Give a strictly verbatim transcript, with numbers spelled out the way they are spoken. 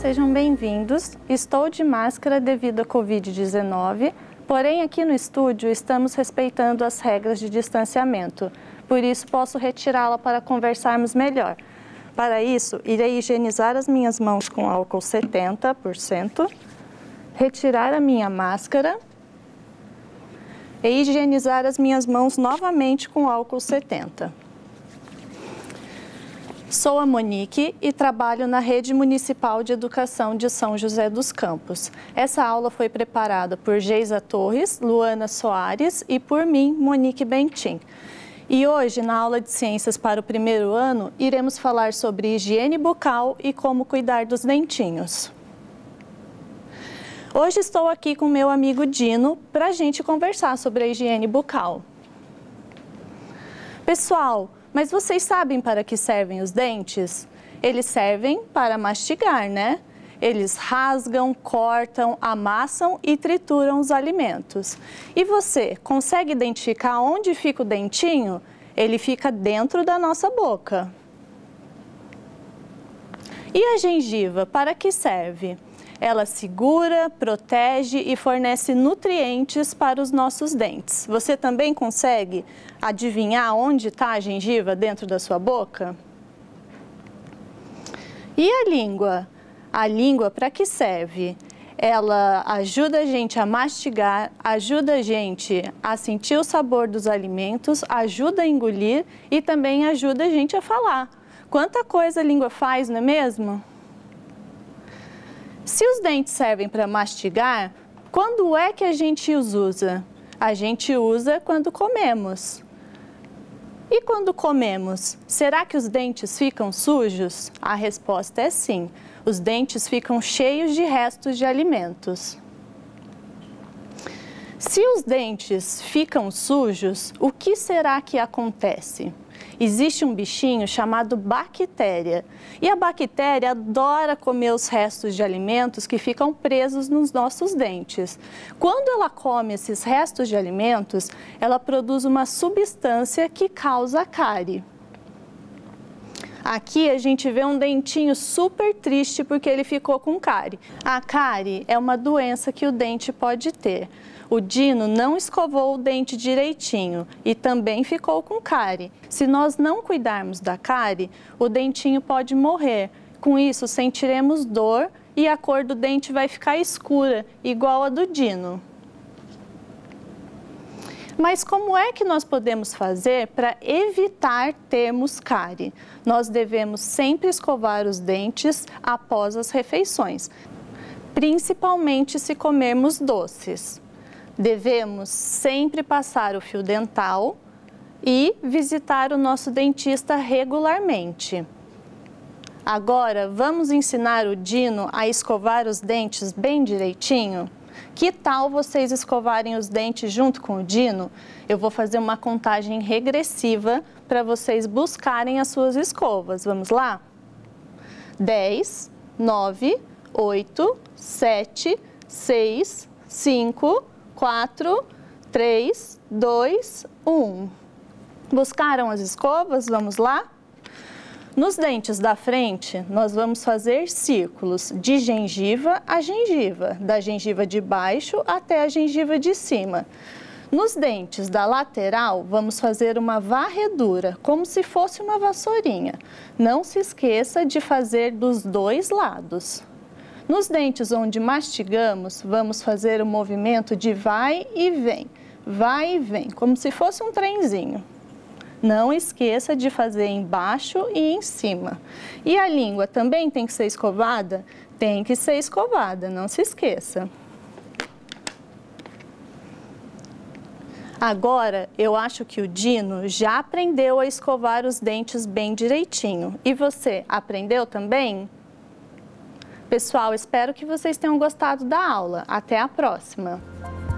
sejam bem-vindos. Estou de máscara devido à covid dezenove, porém aqui no estúdio estamos respeitando as regras de distanciamento, por isso posso retirá-la para conversarmos melhor. Para isso, irei higienizar as minhas mãos com álcool setenta por cento, retirar a minha máscara e higienizar as minhas mãos novamente com álcool setenta. Sou a Monique e trabalho na Rede Municipal de Educação de São José dos Campos. Essa aula foi preparada por Geisa Torres, Luana Soares e por mim, Monique Bentim. E hoje, na aula de Ciências para o primeiro ano, iremos falar sobre higiene bucal e como cuidar dos dentinhos. Hoje estou aqui com meu amigo Dino para a gente conversar sobre a higiene bucal. Pessoal, mas vocês sabem para que servem os dentes? Eles servem para mastigar, né? Eles rasgam, cortam, amassam e trituram os alimentos. E você, consegue identificar onde fica o dentinho? Ele fica dentro da nossa boca. E a gengiva, para que serve? Ela segura, protege e fornece nutrientes para os nossos dentes. Você também consegue adivinhar onde está a gengiva dentro da sua boca? E a língua? A língua para que serve? Ela ajuda a gente a mastigar, ajuda a gente a sentir o sabor dos alimentos, ajuda a engolir e também ajuda a gente a falar. Quanta coisa a língua faz, não é mesmo? Se os dentes servem para mastigar, quando é que a gente os usa? A gente usa quando comemos. E quando comemos, será que os dentes ficam sujos? A resposta é sim. Os dentes ficam cheios de restos de alimentos. Se os dentes ficam sujos, o que será que acontece? Existe um bichinho chamado bactéria. E a bactéria adora comer os restos de alimentos que ficam presos nos nossos dentes. Quando ela come esses restos de alimentos, ela produz uma substância que causa cárie. Aqui a gente vê um dentinho super triste porque ele ficou com cárie. A cárie é uma doença que o dente pode ter. O Dino não escovou o dente direitinho e também ficou com cárie. Se nós não cuidarmos da cárie, o dentinho pode morrer. Com isso, sentiremos dor e a cor do dente vai ficar escura, igual a do Dino. Mas como é que nós podemos fazer para evitar termos cárie? Nós devemos sempre escovar os dentes após as refeições, principalmente se comermos doces. Devemos sempre passar o fio dental e visitar o nosso dentista regularmente. Agora, vamos ensinar o Dino a escovar os dentes bem direitinho? Que tal vocês escovarem os dentes junto com o Dino? Eu vou fazer uma contagem regressiva para vocês buscarem as suas escovas. Vamos lá? dez, nove, oito, sete, seis, cinco, quatro, três, dois, um. Buscaram as escovas? Vamos lá? Nos dentes da frente, nós vamos fazer círculos de gengiva a gengiva, da gengiva de baixo até a gengiva de cima. Nos dentes da lateral, vamos fazer uma varredura, como se fosse uma vassourinha. Não se esqueça de fazer dos dois lados. Nos dentes onde mastigamos, vamos fazer o movimento de vai e vem, vai e vem, como se fosse um trenzinho. Não esqueça de fazer embaixo e em cima. E a língua também tem que ser escovada? Tem que ser escovada, não se esqueça. Agora, eu acho que o Dino já aprendeu a escovar os dentes bem direitinho. E você, aprendeu também? Pessoal, espero que vocês tenham gostado da aula. Até a próxima!